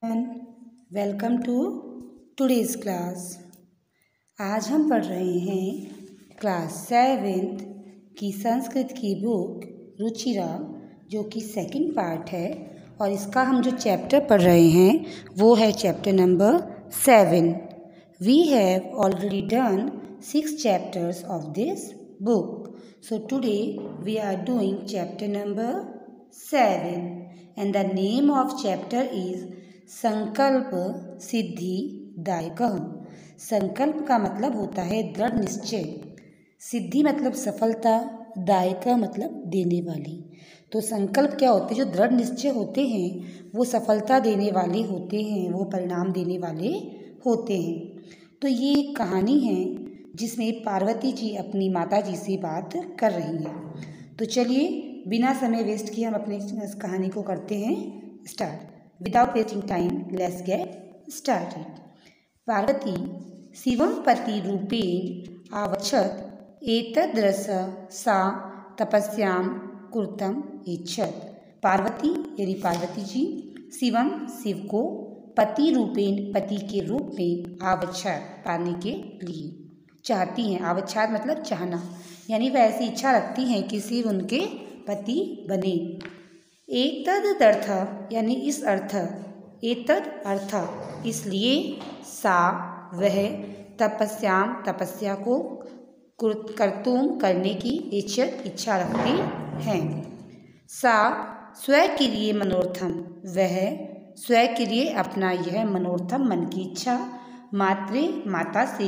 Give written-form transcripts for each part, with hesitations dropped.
Welcome to today's class. आज हम पढ़ रहे हैं क्लास 7th की संस्कृत की बुक रुचिरा, जो कि सेकंड पार्ट है। और इसका हम जो चैप्टर पढ़ रहे हैं वो है chapter number 7। We have already done 6 chapters of this book. So today we are doing chapter number 7 and the name of chapter is संकल्प सिद्धि दायकः। संकल्प का मतलब होता है दृढ़ निश्चय, सिद्धि मतलब सफलता, दायका मतलब देने वाली। तो संकल्प क्या होते हैं? जो दृढ़ निश्चय होते हैं वो सफलता देने वाले होते हैं, वो परिणाम देने वाले होते हैं। तो ये एक कहानी है जिसमें पार्वती जी अपनी माता जी से बात कर रही हैं। तो चलिए बिना समय वेस्ट किए हम अपनी इस कहानी को करते हैं start. Without wasting time, let's get started. Parvati शिवं पति रूपेण आवक्षत एतद्रस सा तपस्यां कुर्तम इच्छत। पार्वती यानी पार्वती जी शिवम शिव को पति रूपेण पति के रूप में आवक्षत पाने के लिए चाहती हैं। आवक्षात मतलब चाहना, यानी वह ऐसी इच्छा रखती हैं कि शिव उनके पति बने। एतद अर्थ यानी इस अर्थ, एतद अर्थ इसलिए, सा वह, तपस्याम तपस्या को, कर्तुम करने की इच्छा रखते हैं। सा स्वकीय मनोर्थम वह स्वयं के लिए अपना यह मनोर्थम मन की इच्छा माता से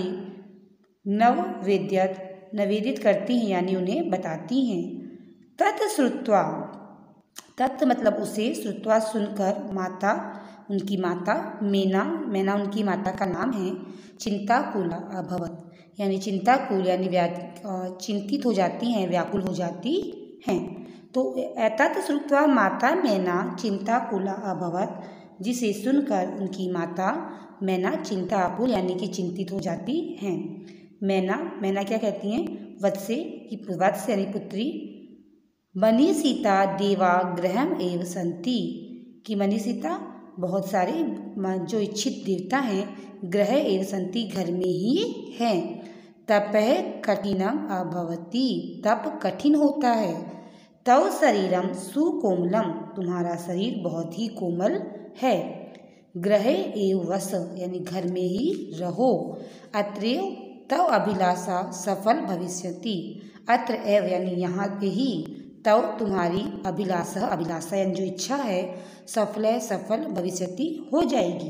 नवेदित करती हैं, यानी उन्हें बताती हैं। तत्श्रुत्वा, तत् मतलब उसे, श्रुत्वा सुनकर, माता उनकी माता मैना उनकी माता का नाम है, चिंताकुला अभवत यानी चिंताकुल यानी चिंतित हो जाती हैं, व्याकुल हो जाती हैं। तो तत् श्रुत्वा माता मैना चिंताकुला अभवत, जिसे सुनकर उनकी माता मैना चिंताकुल यानी कि चिंतित हो जाती हैं। मैना क्या कहती हैं? वत्स यानी पुत्री। मनीषिता देवा गृहम एव संति, कि मनीषिता बहुत सारे जो इच्छित देवता हैं ग्रह एव संति घर में ही हैं। तपः कठिनम अभवती, तप कठिन होता है। तव शरीरम सुकोमलम, तुम्हारा शरीर बहुत ही कोमल है। ग्रह एव वस यानी घर में ही रहो। अत्रैव तव अभिलाषा सफल भविष्यति, अत्र एव यानी यहाँ पे ही, तव तुम्हारी अभिलाषा यानी जो इच्छा है, सफल भविष्यति हो जाएगी,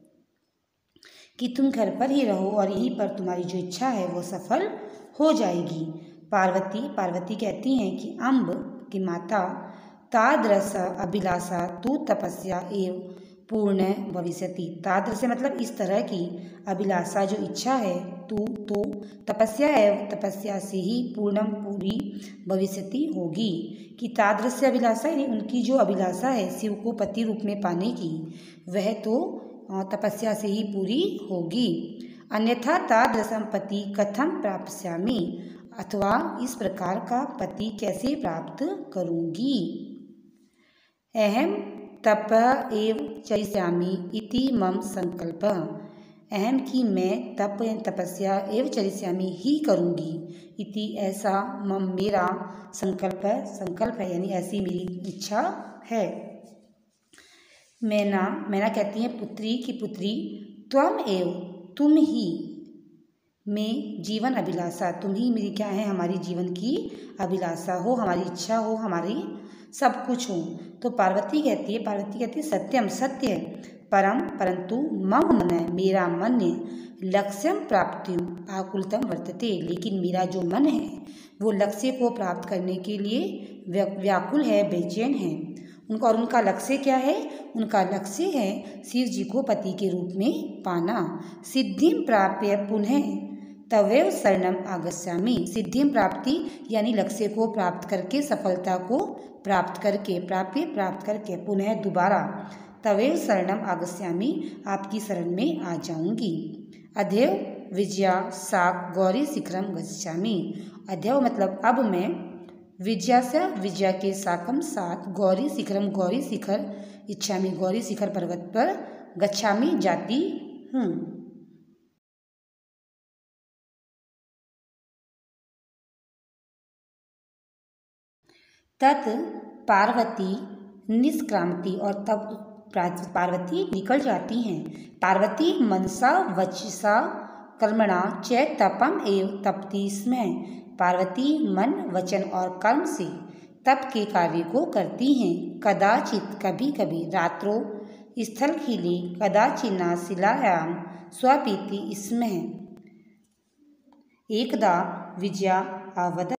कि तुम घर पर ही रहो और यहीं पर तुम्हारी जो इच्छा है वो सफल हो जाएगी। पार्वती कहती हैं कि अम्ब की माता, तादृश अभिलाषा तू तपस्या एव पूर्ण भविष्यति। तादृश मतलब इस तरह की, अभिलाषा जो इच्छा है, तो तपस्या एवं तपस्या से ही पूरी भविष्यति होगी। कि तादृश अभिलाषा यानी उनकी जो अभिलाषा है शिव को पति रूप में पाने की, वह तो तपस्या से ही पूरी होगी। अन्यथा तादृशम पति कथम प्राप्स्यामि, अथवा इस प्रकार का पति कैसे प्राप्त करूँगी। अहम तप एव चरिष्यामि इति मम संकल्प, अहम की मैं तप तपस्या एवं चरिष्यामि ही करूँगी, इति ऐसा मम मेरा संकल्प है यानी ऐसी मेरी इच्छा है। मैना कहती है पुत्री की पुत्री, त्वम एव तुम ही, में जीवन अभिलाषा, तुम ही मेरी क्या है, हमारी जीवन की अभिलाषा हो, हमारी इच्छा हो, हमारी सब कुछ हो। तो पार्वती कहती है सत्यम सत्य है, परंतु मम मन मेरा मन लक्ष्यम प्राप्ति आकुलतम वर्तते, लेकिन मेरा जो मन है वो लक्ष्य को प्राप्त करने के लिए व्याकुल है, बेचैन है। उनका लक्ष्य क्या है? उनका लक्ष्य है शिव जी को पति के रूप में पाना। सिद्धिम प्राप्य पुनः तवेव शरणम आगस्यामि, सिद्धिम प्राप्ति यानी लक्ष्य को प्राप्त करके, सफलता को प्राप्त करके पुनः दोबारा, तवेव शरणम आगस्यामि आपकी शरण में आ जाऊंगी। अध्यव विजया साक गौरी शिखरम गच्छामि, अध्यव मतलब अब मैं, विजया के साकम साथ, गौरी शिखर इच्छामि गौरी शिखर पर्वत पर गच्छामि जाती हूँ। तत् पार्वती निष्क्रांति, और तब पार्वती निकल जाती हैं। पार्वती मनसा वचसा कर्मणा च तपम एव तपति स्म। पार्वती मन वचन और कर्म से तप के कार्य को करती हैं। कदाचित कभी कभी रात्रो स्थलखिले कदाचिन्ना शिलायां स्वपीति स्म। एकदा विजया अवदत्।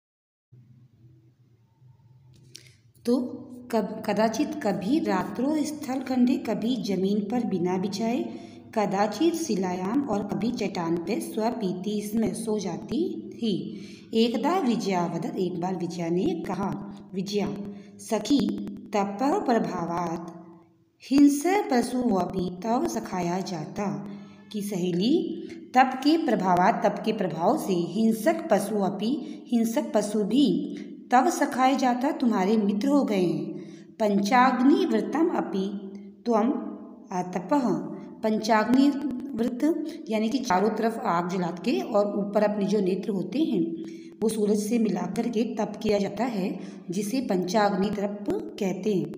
तो कदाचित कभी रात्रो स्थलखंडे, कभी जमीन पर बिना बिछाए, कदाचित शिलायाम और कभी चट्टान पे स्वपीति इसमें सो जाती थी। एकदा विजया वदत, एक बार विजया ने कहा, विजया सखी तप प्रभावात हिंस पशुवपि तव सखाया जाता, कि सहेली तप के प्रभावात, तप के प्रभाव से हिंसक पशु भी तव सखाए जाता, तुम्हारे मित्र हो गए हैं। पंचाग्नि व्रतम अपि त्वम अतपः। पंचाग्नि व्रत यानी कि चारों तरफ आग जला के और ऊपर अपने जो नेत्र होते हैं वो सूरज से मिलाकर के तप किया जाता है, जिसे पंचाग्नि तप कहते हैं।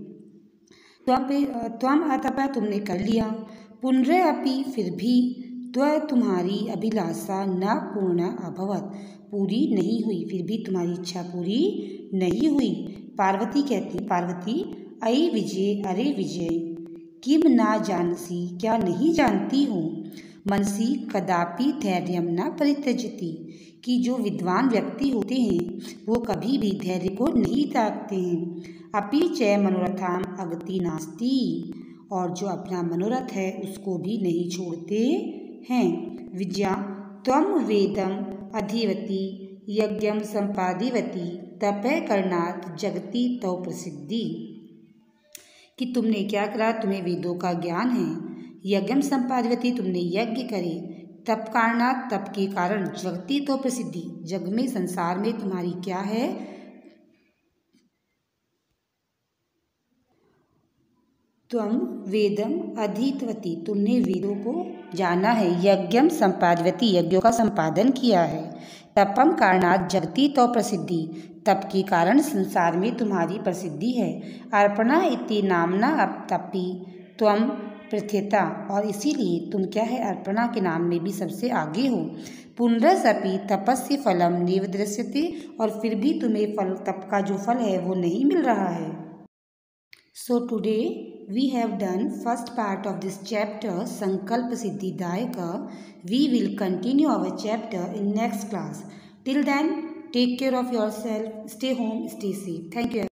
त्वम अतपः, तुमने कर लिया। पुनः अपि, फिर भी। तुम्हारी अभिलाषा न पूर्ण अभवत, पूरी नहीं हुई, फिर भी तुम्हारी इच्छा पूरी नहीं हुई। पार्वती कहती, पार्वती अयि विजय, अरे विजय किम ना जानसी, क्या नहीं जानती हो। मनसी कदापि धैर्यम न परित्यजति, कि जो विद्वान व्यक्ति होते हैं वो कभी भी धैर्य को नहीं त्यागते हैं। अपि च मनोरथाम अगति नास्ति, और जो अपना मनोरथ है उसको भी नहीं छोड़ते हैं। विद्या त्वम वेदम अधिवती यज्ञम संपादिवती तपः करणात् जगति तव प्रसिद्धि, कि तुमने क्या करा, तुम्हें वेदों का ज्ञान है। यज्ञम संपादिवती, तुमने यज्ञ करे। तप कारणात्, तप के कारण। जगति तो प्रसिद्धि, जग में संसार में तुम्हारी क्या है, त्वम वेदम अधीतवती, तुमने वेदों को जाना है। यज्ञम संपादिवती, यज्ञों का संपादन किया है। तपम कारणात् जगति तो प्रसिद्धि, तप के कारण संसार में तुम्हारी प्रसिद्धि है। अर्पणा इति नामना तपि त्वम प्रथ्यता, और इसीलिए तुम क्या है, अर्पणा के नाम में भी सबसे आगे हो। पुनरसपि तपस्य फलम नैव दृश्यते, और फिर भी तुम्हें फल, तप का जो फल है वो नहीं मिल रहा है। So today we have done first part of this chapter Sankalpa Siddhidayaka. We will continue our chapter in next class. Till then, take care of yourself. Stay home, stay safe. Thank you.